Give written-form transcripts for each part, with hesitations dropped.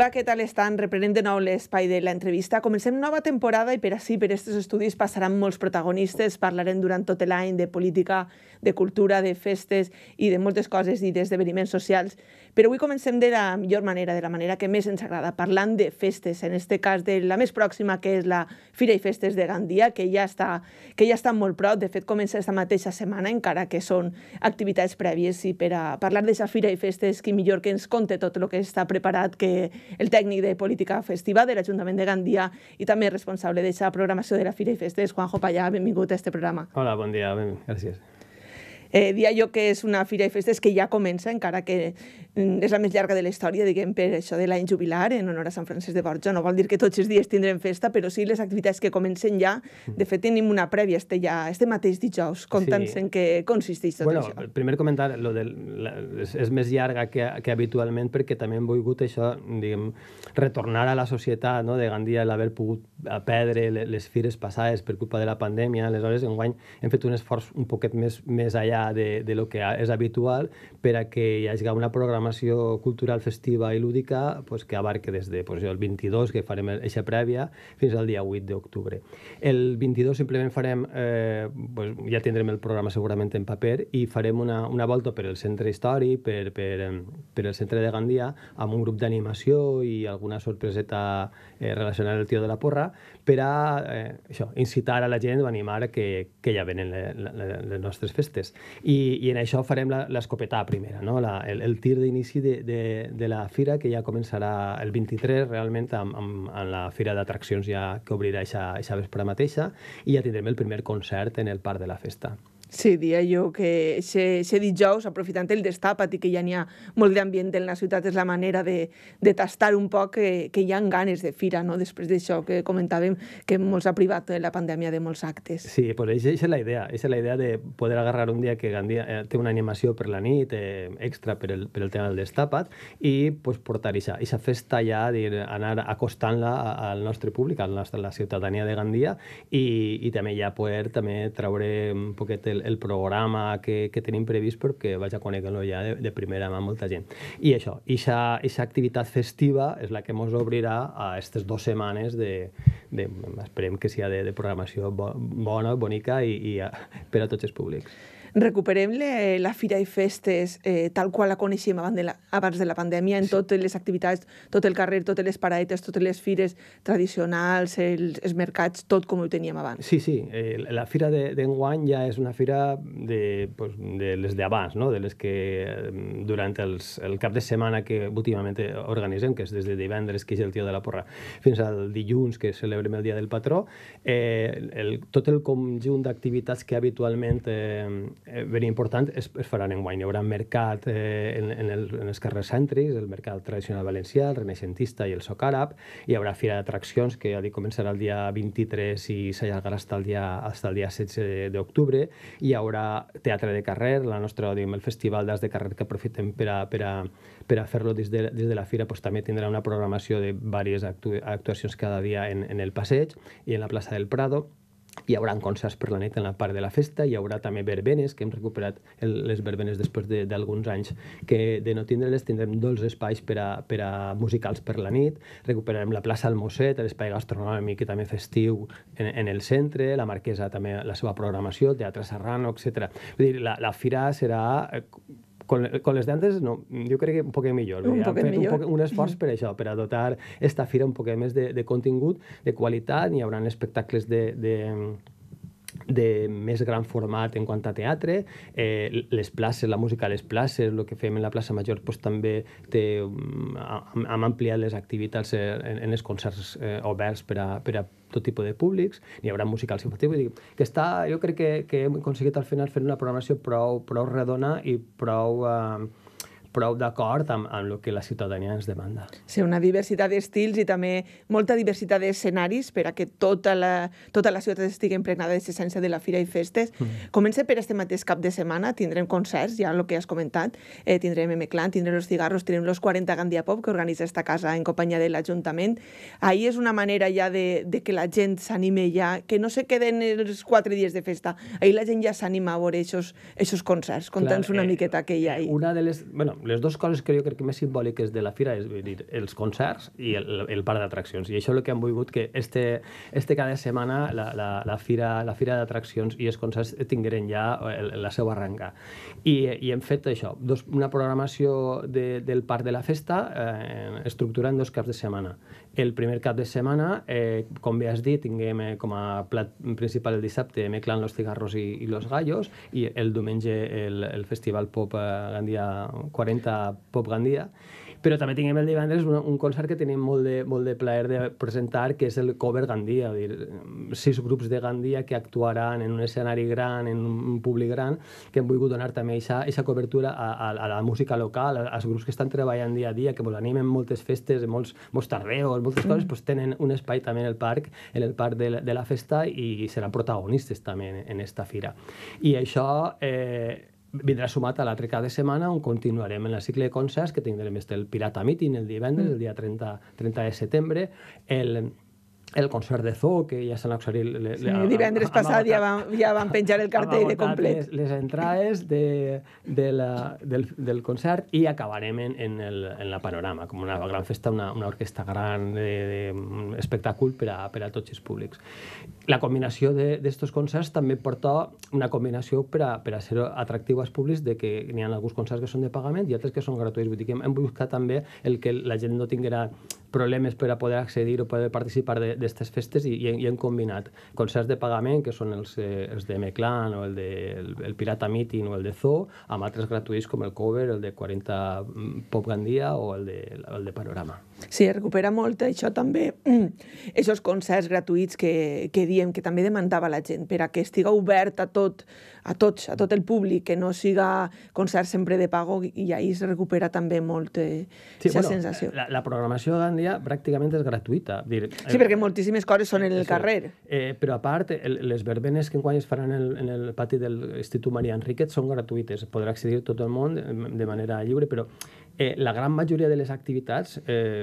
Hola, què tal estan? Reprenem de nou l'espai de l'entrevista. Comencem nova temporada i per aquests estudis passaran molts protagonistes. Parlarem durant tot l'any de política, de cultura, de festes i de moltes coses i d'esdeveniments socials. Però avui comencem de la millor manera, de la manera que més ens agrada, parlant de festes, en aquest cas de la més pròxima, que és la Fira i Festes de Gandia, que ja està molt prop. De fet, comença aquesta mateixa setmana, encara que són activitats prèvies. I per a parlar d'aquesta Fira i Festes, qui millor que ens conte tot el que està preparat, que el tècnic de política festiva de l'Ajuntament de Gandia i també responsable d'aquesta programació de la Fira i Festes, Juanjo Payá, benvingut a este programa. Hola, bon dia, gràcies. Dia jo que és una Fira i Festes que ja comença, encara que és la més llarga de la història, diguem, per això de l'any jubilar, en honor a Sant Francesc de Borja. No vol dir que tots els dies tindrem festa, però sí les activitats que comencen ja. De fet, tenim una prèvia este mateix dijous. Conta'ns en què consisteix tot això. El primer comentar, és més llarga que habitualment perquè també hem volgut això, diguem, retornar a la societat de Gandia, l'haver pogut perdre les fires passades per culpa de la pandèmia. Aleshores, enguany hem fet un esforç un poquet més allà de lo que és habitual per a que hi hagi una programació cultural festiva i lúdica que abarque des de el 22, que farem eixa prèvia, fins al dia 8 d'octubre. El 22 simplement farem, ja tindrem el programa segurament en paper, i farem una volta per el centre històric, per el centre de Gandia, amb un grup d'animació i alguna sorpreseta relacionada al Tio de la Porra, per a incitar a la gent o animar que ja venen les nostres festes. I en això farem l'escopetà primera, el tir d'inici de la fira, que ja començarà el 23 realment amb la fira d'atraccions que obrirà aquesta vespre mateixa, i ja tindrem el primer concert en el Parc de la Festa. Sí, dia jo que aquest dijous, aprofitant el destapat i que ja n'hi ha molt d'ambient en la ciutat, és la manera de tastar un poc que hi ha ganes de fira, no? Després d'això que comentàvem, que molts ha privat la pandèmia de molts actes. Sí, però aquesta és la idea. Aquesta és la idea de poder agarrar un dia que Gandia té una animació per la nit, extra per el tema del destapat, i portar aquesta festa ja, anar acostant-la al nostre públic, a la ciutadania de Gandia, i també ja poder treure un poquet el programa que tenim previst perquè vaig a conèixer-lo ja de primera mà amb molta gent. I això, aquesta activitat festiva és la que ens obrirà a aquestes 2 setmanes esperem que sigui de programació bona, bonica i per a tots els públics. Recuperem la Fira i Festes tal qual la coneixíem abans de la pandèmia, en totes les activitats, tot el carrer, totes les paradetes, totes les fires tradicionals, els mercats, tot com ho teníem abans. Sí. La fira d'enguany ja és una fira de les d'abans, de les que durant el cap de setmana que últimament organitzem, que és des de divendres, que és el Tio de la Porra, fins al dilluns, que celebrem el Dia del Patró, tot el conjunt d'activitats que habitualment ben important es faran enguany. Hi haurà mercat en els carrers cèntrics, el mercat tradicional valencià, el renaixentista i el soc àrab. Hi haurà fira d'atraccions que començarà el dia 23 i s'allargarà fins al dia 16 d'octubre. Hi haurà teatre de carrer, el festival d'arts de carrer que aprofitem per a fer-lo des de la fira, també tindrà una programació de diverses actuacions cada dia en el passeig i en la plaça del Prado. Hi haurà concerts per la nit en la part de la festa, hi haurà també verbenes, que hem recuperat les verbenes després d'alguns anys que de no tindre-les. Tindrem 2 espais per a musicals per la nit, recuperarem la plaça Almoset, l'espai gastronòmic i també festiu en el centre, la Marquesa també la seva programació, Teatre Serrano, etc. Vull dir, la fira serà... Con les d'antes, no, jo crec que un poquet millor. Un esforç per això, per a dotar esta fira un poquet més de contingut, de qualitat. Hi haurà espectacles de més gran format en quant a teatre. Les places, la música a les places, el que fem en la plaça Major, també hem ampliat les activitats en els concerts oberts per a tot tipus de públics. Hi haurà musicals infantils. Jo crec que hem aconseguit al final fer una programació prou redona i prou d'acord amb el que la ciutadania ens demanda. Sí, una diversitat d'estils i també molta diversitat d'escenaris per a que tota la ciutat estigui impregnada de l'essència de la Fira i Festes. Comença per este mateix cap de setmana, tindrem concerts, ja el que has comentat, tindrem M-Clan, tindrem Los Cigarros, tindrem los 40 Gandia Pop, que organitza esta casa en companyia de l'Ajuntament. Ahir és una manera ja de que la gent s'anime ja, que no se queden els 4 dies de festa. Ahir la gent ja s'anima a veure aquests concerts. Conta'ns una miqueta què hi ha ahir. Una de les... Bueno, les dues coses que jo crec que més simbòliques de la fira és dir, els concerts i el parc d'atraccions. I això és el que hem volgut que este cada setmana la fira d'atraccions i els concerts tingueren ja la seva arrenca. I hem fet això, una programació del parc de la festa estructurada en 2 caps de setmana. El primer cap de setmana, com bé has dit, tinguem com a plat principal el dissabte Meclan los cigarros y los gallos, i el diumenge el Festival Pop Gandia 40 Pop Gandia. Però també tinguem el divendres un concert que tenim molt de plaer de presentar, que és el Cover Gandia, 6 grups de Gandia que actuaran en un escenari gran, en un públic gran, que hem volgut donar també aquesta cobertura a la música local, als grups que estan treballant dia a dia, que animen moltes festes, molts tardeos, moltes coses, doncs tenen un espai també en el parc de la festa i seran protagonistes també en esta fira. I això vindrà sumat a l'altre cap de setmana on continuarem en el cicle de concerts, que tindrem el Pirata Meeting el divendres, el dia 30 de setembre, el concert de Zoo, que ja s'han accedit... Sí, divendres passat ja van penjar el cartell de complet. Les entrades del concert i acabarem en la Panorama, com una gran festa, una orquestra gran, un espectacle per a tots els públics. La combinació d'estos concerts també porta una combinació per a ser atractiu als públics, de que n'hi ha alguns concerts que són de pagament i altres que són gratuïts. Vull dir que hem buscat també el que la gent no tinguera problemes per a poder accedir o poder participar d'aquestes festes i hem combinat concerts de pagament, que són els de Meclan o el Pirata Meeting o el de Zoo, amb altres gratuïts com el Cover, el de 40 Pop Gandia o el de Panorama. Sí, recupera molt això també, aquests concerts gratuïts que diem, que també demandava la gent, per a que estiga obert a tot el públic, que no siga concert sempre de pago, i ahir es recupera també molt aquesta sensació. La programació de Gandia pràcticament és gratuïta. Sí, perquè moltíssimes coses són en el carrer. Però a part, les verbenes que enguany es faran en el pati de l'Institut Maria Enríquez són gratuïtes. Podrà accedir tot el món de manera lliure, però la gran majoria de les activitats,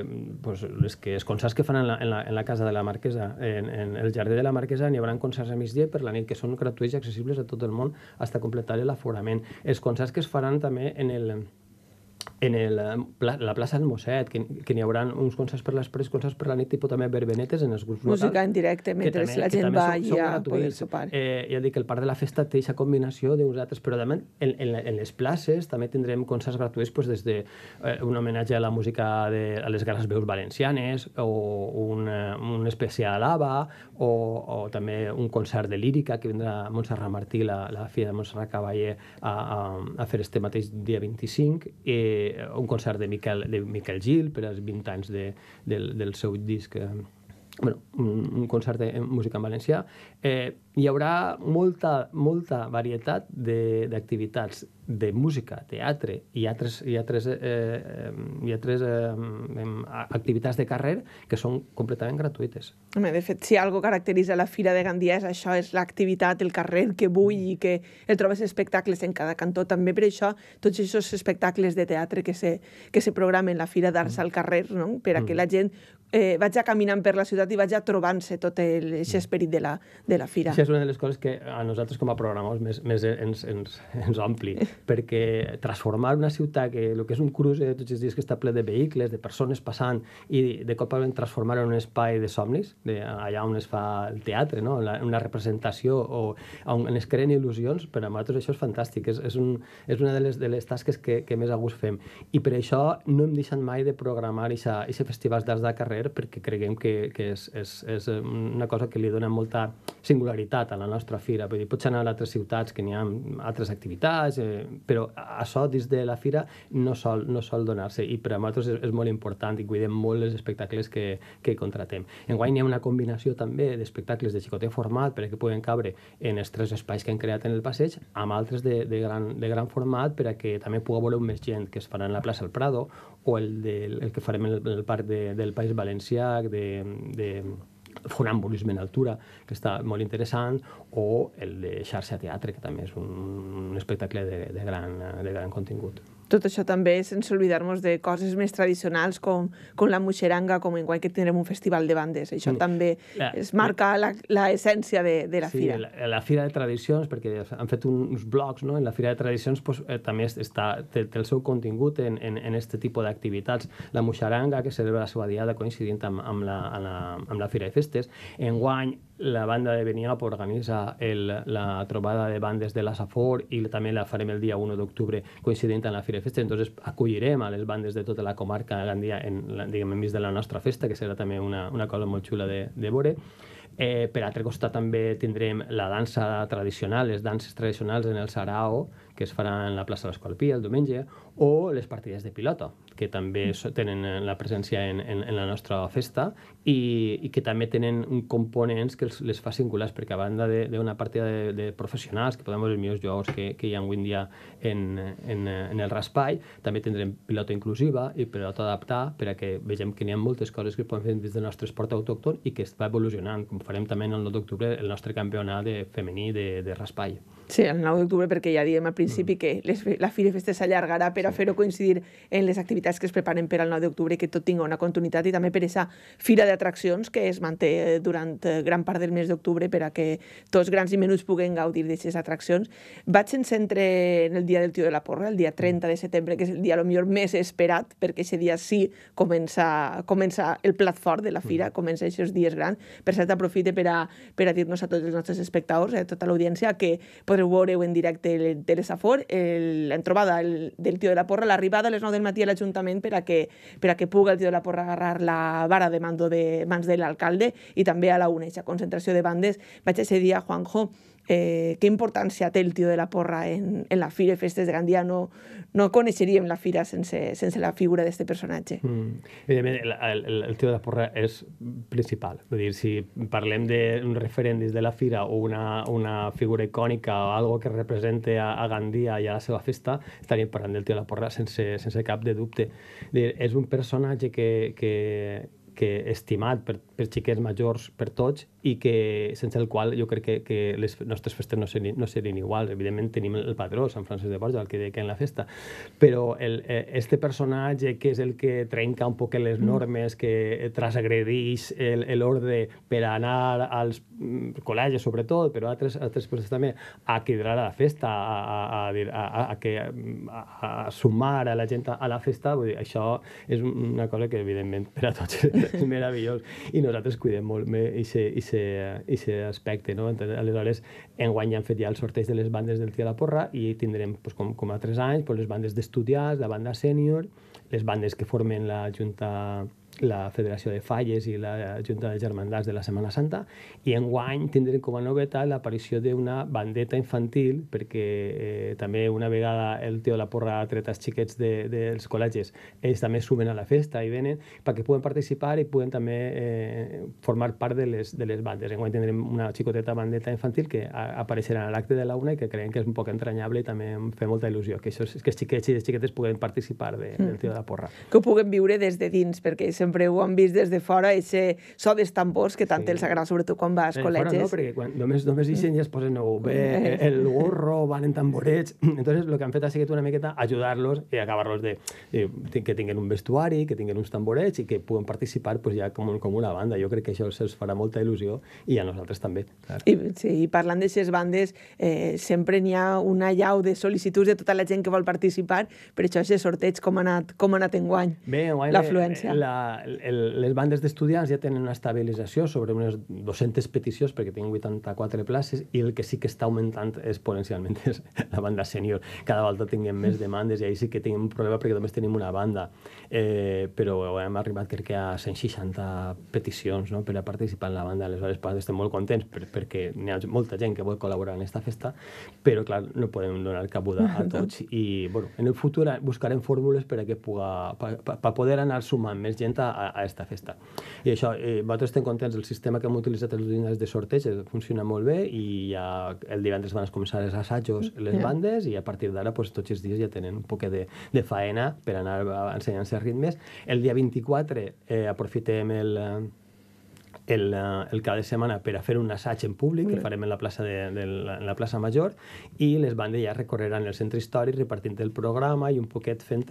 els concerts que fan en la casa de la Marquesa, en el jardí de la Marquesa, n'hi haurà concerts a migdia per la nit, que són gratuïts i accessibles a tot el món fins a completar l'aforament. Els concerts que es faran també en la plaça del Mosset, que n'hi haurà uns concerts per les concerts per la nit, tipus també verbenetes en els grups locals. Música en directe, mentre la gent va a poder sopar. Ja dic que el parc de la festa té aquesta combinació d'uns altres, però també en les places també tindrem concerts gratuïts des d'un homenatge a la música a les grans veus valencianes, o un especial a l'ABBA, o també un concert de lírica que vindrà Montserrat Martí, la filla de Montserrat Cavaller, a fer este mateix dia 25, un concert de Miquel Gil per als 20 anys del seu disc, un concert de música en valencià. Hi haurà molta varietat d'activitats de música, teatre i altres activitats de carrer que són completament gratuïtes. De fet, si alguna cosa caracteritza la Fira de Gandia és això, és l'activitat, el carrer que bull i que el trobes espectacles en cada cantó. També per això tots aquests espectacles de teatre que se programen la Fira d'Arts al carrer, no? Per a que la gent vagi caminant per la ciutat i vagi trobant-se tot aquest esperit de la fira. Això és una de les coses que a nosaltres com a programadors més ens ompli, perquè transformar una ciutat que el que és un cruce tots els dies que està ple de vehicles, de persones passant, i de cop transformar en un espai de somnis, allà on es fa el teatre, una representació o on es creen il·lusions, per a nosaltres això és fantàstic, és una de les tasques que més a gust fem. I per això no hem deixat mai de programar aquests festivals d'arts de carrer, perquè creiem que és una cosa que li dona molta singularitat a la nostra fira. Pots anar a altres ciutats que n'hi ha altres activitats, però això dins de la fira no sol donar-se, i per a nosaltres és molt important i cuidem molt els espectacles que contratem. Enguany hi ha una combinació també d'espectacles de xicotet format perquè puguen cabre en els 3 espais que hem creat en el passeig, amb altres de gran format per a que també pugui veure més gent, que es farà en la plaça del Prado, o el que farem en el parc del País Valencià, de funambulisme en altura, que està molt interessant, o el de xarxa teatre, que també és un espectacle de gran contingut. Tot això també sense oblidar-nos de coses més tradicionals com la muixeranga, com enguany que tindrem un festival de bandes. Això també es marca l'essència de la fira. Sí, la fira de tradicions, perquè han fet uns blogs, no? En la fira de tradicions també té el seu contingut en aquest tipus d'activitats. La muixeranga, que celebra la seva diada coincidint amb la fira de festes. Enguany, la banda de Beniop organitza la trobada de bandes de la Safor i també la farem el dia 1 d'octubre coincidint amb la Fira de Festes. Entonces acollirem a les bandes de tota la comarca a Gandia enmig de la nostra festa, que serà també una cosa molt xula de veure. Per altre costat també tindrem la dansa tradicional, les danses tradicionals en el Sarao, que es farà en la plaça de l'Escolpí el diumenge, o les partides de pilota, que també tenen la presència en la nostra festa i que també tenen components que les fa singulars, perquè a banda d'una partida de professionals, que podem veure els millors jugadors que hi ha avui en dia en el raspall, també tindrem pilota inclusiva i pilota adaptada, perquè vegem que n'hi ha moltes coses que podem fer des del nostre esport autòcton i que va evolucionant, com farem també el 9 d'octubre el nostre campionat femení de raspall. Sí, el 9 d'octubre, perquè ja diem al principi que la Fira de Festes s'allargarà per a fer-ho coincidir en les activitats que es preparen per al 9 d'octubre i que tot tinga una continuïtat, i també per aquesta fira d'atraccions que es manté durant gran part del mes d'octubre per a que tots grans i menuts puguen gaudir d'aquestes atraccions. Vaig en centre en el dia del Tio de la Porra, el dia 30 de setembre, que és el dia potser més esperat, perquè aquest dia sí comença el plat fort de la fira, comença aquests dies grans. Per cert, aprofite per a dir-nos a tots els nostres espectadors, a tota l'audiència, que podreu veure en directe de l'Esafor, la trobada del Tio de la Porra, l'arribada a les 9 del matí a l'Ajuntament per a que pugui el Tio de la Porra agarrar la vara de mans de l'alcalde, i també a la una, aquesta concentració de bandes. Vaig a dir a Juanjo, què importància té el Tio de la Porra en la Fira de Festes de Gandia? No coneixeríem la fira sense la figura d'aquest personatge. Evidentment, el Tio de la Porra és principal. Vull dir, si parlem d'un referent dins de la fira o una figura icònica o algo que represente a Gandia i a la seva festa, estaríem parlant del Tio de la Porra sense cap de dubte. És un personatge que estimat per xiquets majors, per tots, i sense el qual jo crec que les nostres festes no serien iguals. Evidentment tenim el patró, Sant Francesc de Borja, el que dedica en la festa, però este personatge que és el que trenca un poc les normes, que transgredeix l'ordre per anar als col·legis sobretot, però altres coses també, a cridar a la festa, a sumar a la gent a la festa, vull dir, això és una cosa que evidentment per a tots és meravellós, i nosaltres cuidem molt aquest aspecte, no? Aleshores, enguany ja han fet els sorteig de les bandes del Tio de la Porra i tindrem, com a 3 anys, les bandes d'estudiants, la banda sènior, les bandes que formen la Federació de Falles i la Junta de Germandats de la Setmana Santa, i enguany tindrem com a novetat l'aparició d'una bandeta infantil, perquè també una vegada el Tio de la Porra ha tret els xiquets dels col·legis, ells també sumen a la festa i venen perquè puguen participar i puguen també formar part de les bandes. Enguany tindrem una xicoteta bandeta infantil que apareixerà a l'acte de la una i que creiem que és un poc entranyable i també em fa molta il·lusió que els xiquets i les xiquetes puguen participar del Tio de la Porra. Que ho puguen viure des de dins, perquè sempre ho han vist des de fora, aquest so dels tambors que tant els agrada, sobretot quan vas als col·legis. No, perquè quan només ixen ja es posen el gorro, van en tamborets. Entonces, el que han fet ha sigut una miqueta ajudar-los i acabar-los que tinguin un vestuari, que tinguin uns tamborets i que puguen participar ja com una banda. Jo crec que això els farà molta il·lusió i a nosaltres també. I parlant d'aquestes bandes, sempre n'hi ha una llau de sol·licituds de tota la gent que vol participar, per això aquest sorteig com ha anat enguany, l'afluència. Les bandes d'estudiants ja tenen una estabilització sobre unes 200 peticions, perquè tenen 84 places, i el que sí que està augmentant exponencialment és la banda sènior. Cada volta tinguem més demandes i ahir sí que tenim un problema perquè només tenim una banda, però hem arribat crec que a 160 peticions per a participar en la banda. Aleshores estem molt contents perquè n'hi ha molta gent que vol col·laborar en aquesta festa, però clar, no podem donar cabuda a tots i en el futur buscarem fórmules per poder anar sumant més gent a aquesta festa. I això, nosaltres estem contents del sistema que hem utilitzat els dies de sorteig, funciona molt bé i ja el divendres van començar els assajos les bandes i a partir d'ara tots els dies ja tenen un poc de faena per anar ensenyant-se ritmes. El dia 24 aprofitem el cap de setmana per a fer un assaig en públic que farem en la plaça, en la plaça Major, i les bandes ja recorreran el centre històric repartint el programa i un poquet fent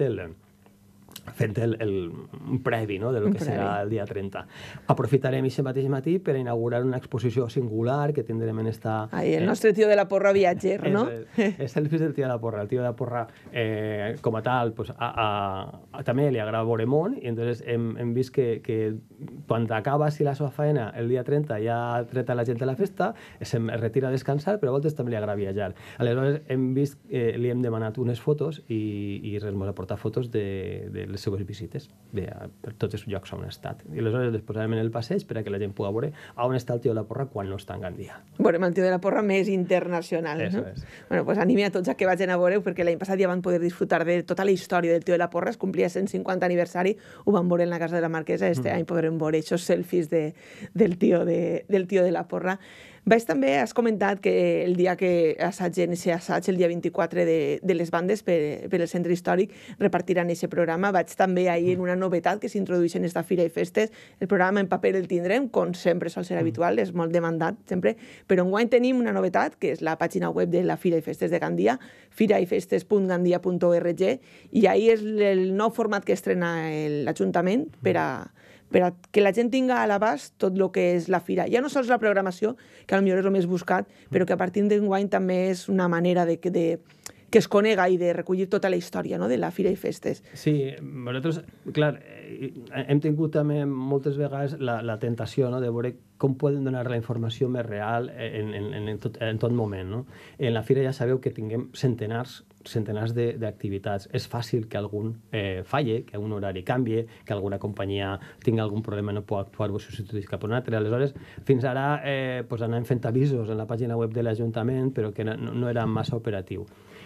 un previ, no?, del que serà el dia 30. Aprofitarem aquest mateix matí per a inaugurar una exposició singular que tindrem en esta... El nostre tio de la porra viatger, no? És el fill del tio de la porra. El tio de la porra, com a tal, també li agrada veure món, i entonces hem vist que quan acaba la seva feina el dia 30 ja ha tret la gent de la festa, es retira a descansar, però a voltes també li agrada viatjar. Aleshores hem vist, li hem demanat unes fotos i res, ens ha portat fotos de les seves visites per tots els llocs on ha estat. I aleshores les posarem en el passeig per a que la gent pugui veure on està el tio de la porra quan no està en Gandia. Veurem el tio de la porra més internacional, no? Bueno, pues anime a tots a que vagin a veure, perquè l'any passat ja van poder disfrutar de tota la història del tio de la porra, es complia 150 aniversari, ho van veure en la casa de la Marquesa, any podrem veure aquests selfies del tio de la porra. També has comentat que el dia que assaggen aquest assaig, el dia 24 de les bandes per el centre històric, repartiran aquest programa. Vaig també ahir en una novetat que s'introdueix en esta Fira i Festes. El programa en paper el tindrem, com sempre sol ser habitual, és molt demandat sempre, però enguany tenim una novetat, que és la pàgina web de la Fira i Festes de Gandia, firaifestes.gandia.org, i ahir és el nou format que estrena l'Ajuntament per a que la gent tinga a l'abast tot el que és la fira. Ja no sols la programació, que potser és el més buscat, però que a partir d'enguany també és una manera que es conega i de recollir tota la història, no?, de la Fira i Festes. Sí, nosaltres, clar, hem tingut també moltes vegades la tentació, no?, de veure com poden donar la informació més real en tot moment, no? En la Fira ja sabeu que tinguem centenars d'activitats. És fàcil que algun falle, que un horari canvie, que alguna companyia tingui algun problema i no pugui actuar o substituir cap a un altre. Aleshores, fins ara anàvem fent avisos en la pàgina web de l'Ajuntament, però que no era massa operatiu.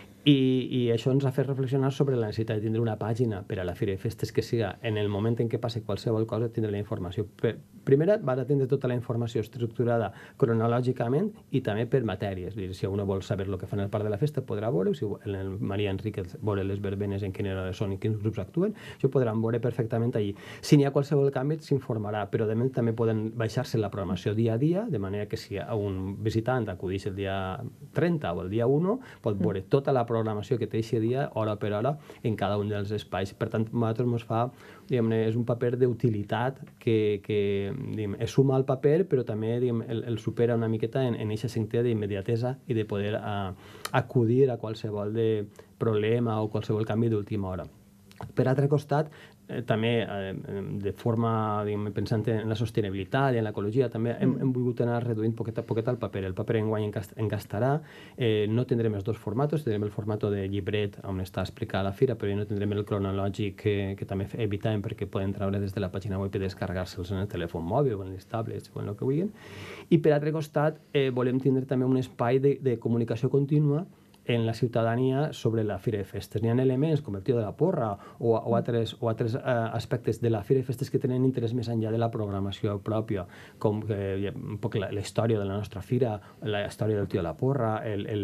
I això ens ha fet reflexionar sobre la necessitat de tindre una pàgina per a la Fira i Festes que siga, en el moment en què passi qualsevol cosa, tindre la informació. Primer, va tindre tota la informació estructurada cronològicament i també per matèries. Si algú vol saber el que fan al parc de la festa, podrà veure, si el Maria Enriquez veure les verbenes en quina hora són i quins grups actuen, això ho podran veure perfectament allí. Si n'hi ha qualsevol canvi, s'informarà, però també poden baixar-se la programació dia a dia, de manera que si un visitant acudeix el dia 30 o el dia 1, pot veure tota la programació que té aquest dia, hora per hora, en cada un dels espais. Per tant, a nosaltres ens fa, és un paper d'utilitat que es suma al paper, però també el supera una miqueta en aquesta sentit d'immediatesa i de poder acudir a qualsevol problema o qualsevol canvi d'última hora. Per altre costat, també de forma, pensant en la sostenibilitat i en l'ecologia, també hem volgut anar reduint poquet a poquet el paper. El paper enguany engastarà, no tindrem els dos formatos, tindrem el format de llibret on està explicada la fira, però no tindrem el cronològic que també evitàvem perquè poden treure des de la pàgina web i descarregar-se'ls en el telèfon mòbil o en les tablets o en el que vulguin. I per altre costat, volem tindre també un espai de comunicació contínua en la ciutadania sobre la Fira i Festes. N'hi ha elements com el tio de la porra o altres aspectes de la Fira i Festes que tenen interès més enllà de la programació pròpia, com un poc la història de la nostra fira, la història del tio de la porra,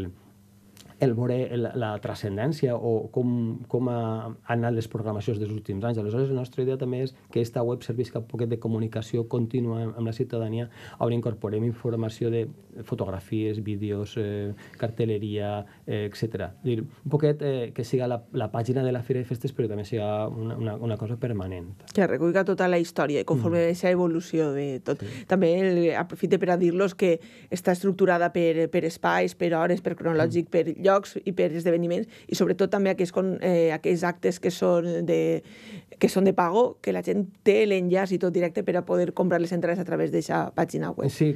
el veure la transcendència o com han anat les programacions dels últims anys. Aleshores, la nostra idea també és que aquesta web servisca un poquet de comunicació contínua amb la ciutadania, on incorporem informació de fotografies, vídeos, cartelleria, etc. Un poquet que siga la pàgina de la Fira i Festes, però també siga una cosa permanent. Que recull tota la història i conforme aquesta evolució de tot. També aprofite per a dir-los que està estructurada per espais, per hores, per cronològic, per llocs i per esdeveniments, i sobretot també aquells actes que són de pago, que la gent té l'enllaç i tot directe per a poder comprar les entrades a través d'aquesta pàgina web. Sí,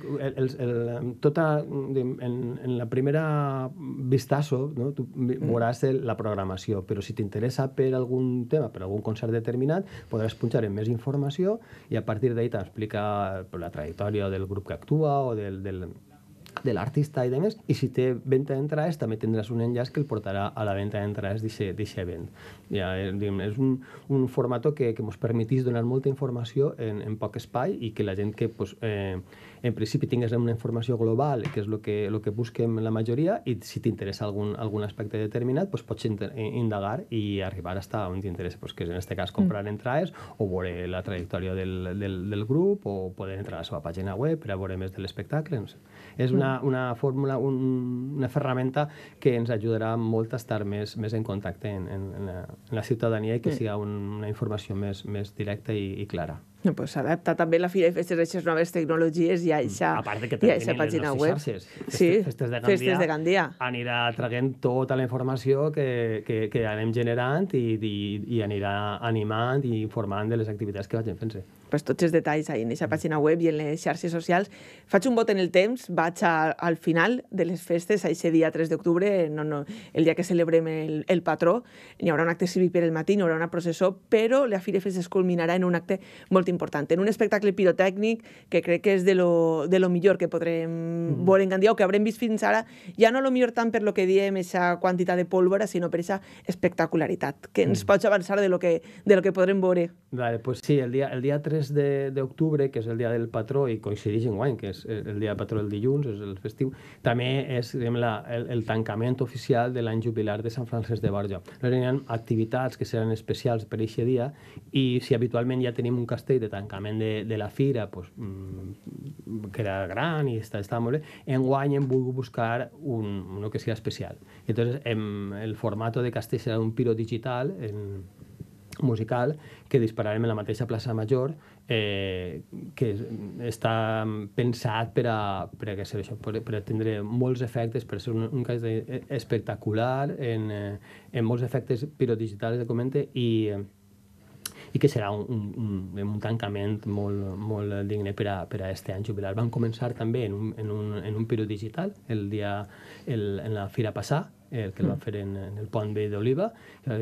en la primera vistazo tu veuràs la programació, però si t'interessa per algun tema, per algun concert determinat, podràs punxar en més informació i a partir d'ahí t'explica la trajectòria del grup que actua o de l'artista i demés, i si té venda d'entrades també tindràs un enllaç que el portarà a la venda d'entrades d'aquest event. Ja, és un format que ens permetís donar molta informació en poc espai i que la gent que en principi tingués una informació global, que és el que busquem la majoria, i si t'interessa algun aspecte determinat, pots indagar i arribar a on t'interessa, que és en aquest cas comprar entrades o veure la trajectòria del grup o poder entrar a la seva pàgina web per a veure més de l'espectacle. No sé. És una fórmula, una ferramenta que ens ajudarà molt a estar més en contacte en la ciutadania i que sigui una informació més directa i clara. Pues s'adapta també la Fira i Festes a aquestes noves tecnologies i a aquesta pàgina web. Festes de Gandia anirà traient tota la informació que anem generant i anirà animant i informant de les activitats que vagin fent-se. Pues tots els detalls en aquesta pàgina web i en les xarxes socials. Faig un bot en el temps, vaig al final de les festes, a aquest dia 3 d'octubre, el dia que celebrem el patró. Hi haurà un acte cívic per el matí, hi haurà una processó, però la Fira i Festes culminarà en un acte molt important, en un espectacle pirotècnic que crec que és de lo millor que podrem veure en Gandia o que haurem vist fins ara, ja no lo millor tant per lo que diem, aquesta quantitat de pólvora, sinó per aquesta espectacularitat, que ens pots avançar de lo que podrem veure. Vale, pues sí, el dia 3 d'octubre, que és el dia del patró i coincideix enguany, que és el dia del patró del dilluns, és el festiu, també és el tancament oficial de l'any jubilar de Sant Francesc de Borja. Hi ha activitats que seran especials per aquest dia i si habitualment ja tenim un castell de tancament de la fira, que era gran i està molt bé, enguany hem volgut buscar un que sigui especial. Entonces, el format de castell serà un piro digital musical que dispararem en la mateixa plaça Major, que està pensat per a tindre molts efectes, per ser un castell espectacular, en molts efectes pirodigitals, comente, i que serà un tancament molt digne per a aquest any jubilar. Vam començar també en un piro digital en la Fira Passà, que el vam fer en el Pont Vell d'Oliva.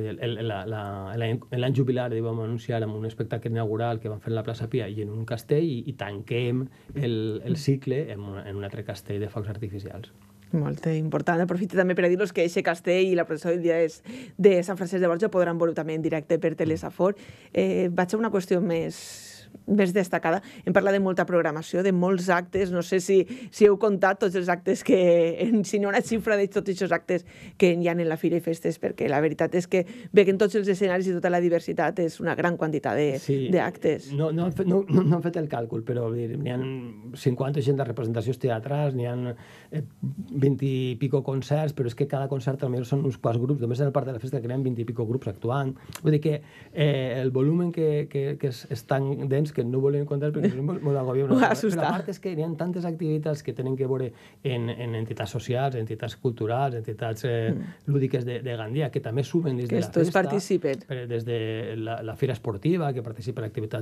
L'any jubilar vam anunciar amb un espectacle inaugural que vam fer a la plaça Pia i en un castell i tanquem el cicle en un altre castell de focs artificials. Molt important. Aprofito també per a dir-los que aquest castell i la processó del dia de Sant Francesc de Borja podran veure també en directe per Telesafor. Vaig a una qüestió més destacada. Hem parlat de molta programació, de molts actes. No sé si heu comptat tots els actes si no una xifra de tots aquests actes que hi ha en la Fira i Festes, perquè la veritat és que veient tots els escenaris i tota la diversitat és una gran quantitat d'actes. No hem fet el càlcul, però n'hi ha 50 o 60 representacions teatrals, n'hi ha 20 i pico concerts, però és que cada concert també són uns quants grups. Només en el Parc de la Festa que n'hi ha 20 i pico grups actuant. Vull dir que el volum que és tan dens que no volem contar perquè és molt agobient. Però a part és que hi ha tantes activitats que tenen que veure en entitats socials, entitats culturals, entitats lúdiques de Gandia, que també sumen des de la festa. Participen. Des de la Fira Esportiva, que participa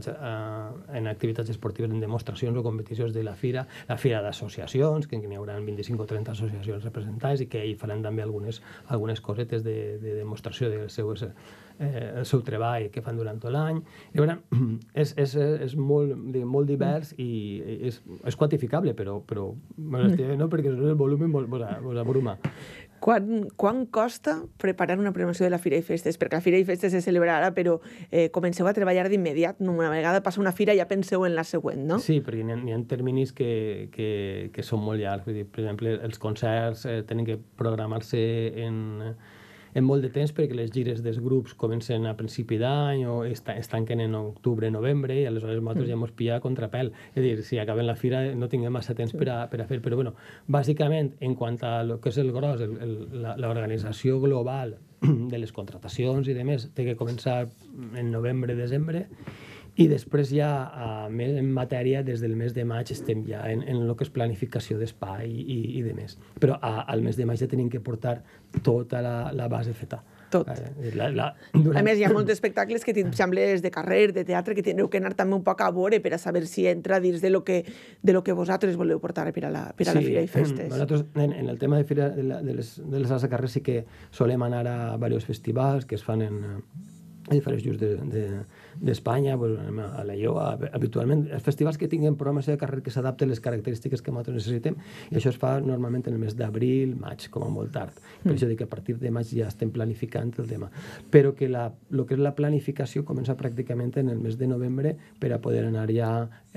en activitats esportives, en demostracions o competicions de la Fira d'associacions, que n'hi haurà 25 o 30 associacions representades i que hi faran també algunes cosetes de demostració del seu treball que fan durant tot l'any. És molt divers i és quantificable, però no, perquè el volum vos abruma. Quan costa preparar una programació de la Fira i Festes? Perquè la Fira i Festes se celebrarà, però comenceu a treballar d'immediat. Una vegada passa una fira ja penseu en la següent, no? Sí, perquè n'hi ha terminis que són molt llargs. Per exemple, els concerts tenen que programar-se en molt de temps perquè les gires dels grups comencen a principi d'any o es tanquen en octubre, novembre, i aleshores nosaltres ja ens pilla a contrapèl. És a dir, si acabem la fira no tinguem massa temps per a fer. Però, bueno, bàsicament, en quant a lo que és el gros, l'organització global de les contratacions i demés, té que començar en novembre, desembre, i després ja, més en matèria, des del mes de maig estem ja en el que és planificació d'espai i demés. Però al mes de maig ja tenim que portar tota la base feta. Tot. A més, hi ha molts espectacles que sembles de carrer, de teatre, que tindreu que anar també un poc a veure per a saber si entra dins de lo que vosaltres voleu portar per a la Fira i Festes. Nosaltres, en el tema de les sales de carrer, sí que solem anar a diversos festivals que es fan a diferents llocs d'Espanya, anem a la Lloa, habitualment, els festivals que tinguin programació de carrer que s'adapten a les característiques que nosaltres necessitem, i això es fa normalment en el mes d'abril, maig, com a molt tard. Per això dic que a partir de maig ja estem planificant el tema. Però que el que és la planificació comença pràcticament en el mes de novembre per a poder anar ja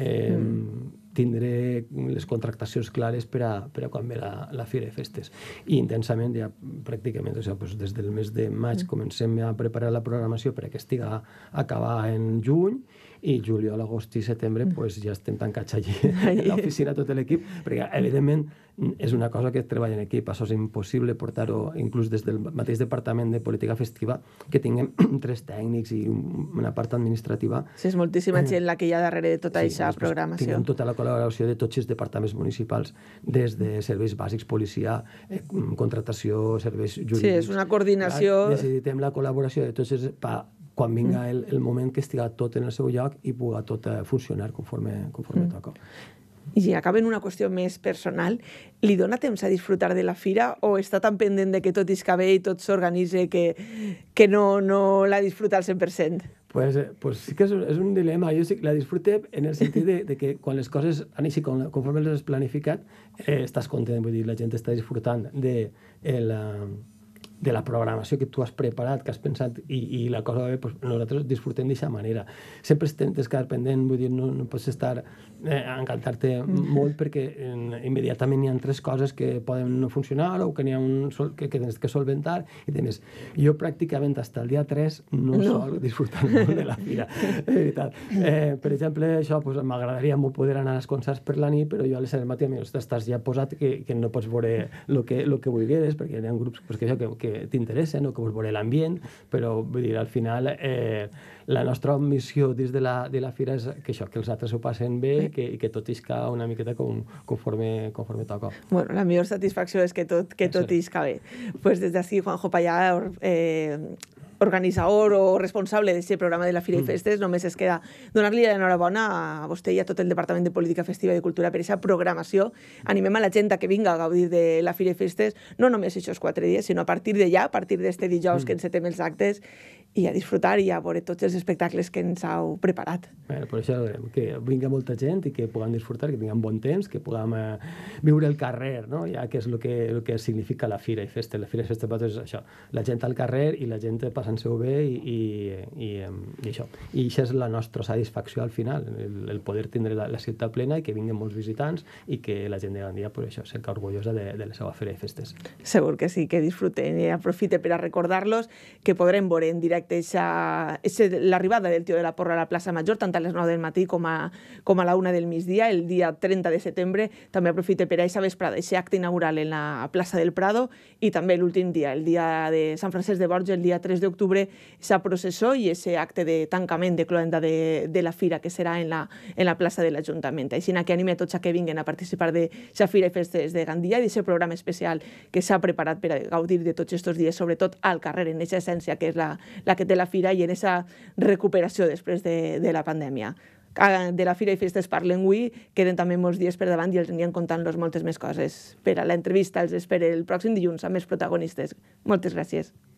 tindré les contractacions clares per a quan ve la Fira de Festes. I intensament, ja pràcticament, des del mes de maig comencem a preparar la programació per a que estigui a acabar en juny, i juliol, agost i setembre ja estem tancats allí a l'oficina, tot l'equip, perquè evidentment és una cosa que treballa en equip. Això és impossible portar-ho, inclús des del mateix Departament de Política Festiva, que tinguem 3 tècnics i una part administrativa. Sí, és moltíssima gent la que hi ha darrere de tota aquesta programació. Tinguem tota la col·laboració de tots els departaments municipals, des de serveis bàsics, policia, contratació, serveis jurídics. Sí, és una coordinació. Necessitem la col·laboració de tots els quan vinga el moment que estigui tot en el seu lloc i pugui tot funcionar conforme toca. I si acaba en una qüestió més personal, li dona temps a disfrutar de la fira o està tan pendent de que tot isca bé i tot s'organitza que no la disfruta al 100%? Pues sí que és un dilema. Jo sí que la disfrute en el sentit de que quan les coses han així conforme les has planificat, estàs content, vull dir, la gent està disfrutant de la programació que tu has preparat, que has pensat, i la cosa va bé, nosaltres disfrutem d'aquesta manera. Sempre tens que estar pendent, vull dir, no pots estar encantar-te molt perquè immediatament hi ha 3 coses que poden no funcionar o que n'hi ha que tens que solventar. Jo pràcticament fins al dia 3 no sol disfrutar molt de la fira, de veritat. Per exemple, això, m'agradaria molt poder anar als concerts per la nit, però jo a les 7 del matí estàs ja posat que no pots veure el que vulgueres, perquè hi ha grups que t'interessen o que vols veure l'ambient, però vull dir, al final la nostra missió dins de la fira és que els altres ho passen bé i que tot isca una miqueta conforme toca. Bueno, la millor satisfacció és que tot isca bé. Pues des d'ací, Juanjo Payá, organitzador o responsable d'aquest programa de la Fira i Festes, només es queda donar-li l'enhorabona a vostè i a tot el Departament de Política Festiva i de Cultura per aquesta programació. Animem a la gent a que vinga a gaudir de la Fira i Festes, no només aquests 4 dies, sinó a partir d'allà, a partir d'este dijous que encetem els actes, i a disfrutar i a veure tots els espectacles que ens heu preparat. Per això, que vinga molta gent i que puguem disfrutar, que tinguem bon temps, que puguem viure el carrer, no? Ja que és el que significa la Fira i Festes. La Fira i Festes és això, la gent al carrer i la gent passant-se-ho bé i això. I això és la nostra satisfacció al final, el poder tindre la ciutat plena i que vinguin molts visitants i que la gent de Gandia, per això, sigui orgullosa de la seva Fira i Festes. Segur que sí, que disfruten i aprofite per a recordar-los que podrem veure en directe l'arribada del Tio de la Porra a la plaça Major, tant a les 9 del matí com a la 1 del migdia, el dia 30 de setembre. També aprofite per a aquesta vesprada, aquest acte inaugural en la plaça del Prado, i també l'últim dia, el dia de Sant Francesc de Borja, el dia 3 d'octubre, aquesta processó i aquest acte de tancament de cloenda de la fira, que serà en la plaça de l'Ajuntament. Així que anime a tots a que vinguin a participar de la Fira i Festes de Gandia i d'aquest programa especial que s'ha preparat per a gaudir de tots aquests dies, sobretot al carrer, en aquesta essència que és la que té la fira i en aquesta recuperació després de la pandèmia. De la Fira i Festes parlem avui, queden també molts dies per davant i els anirem contant-los moltes més coses. Per a l'entrevista els espero el pròxim dilluns amb més protagonistes. Moltes gràcies.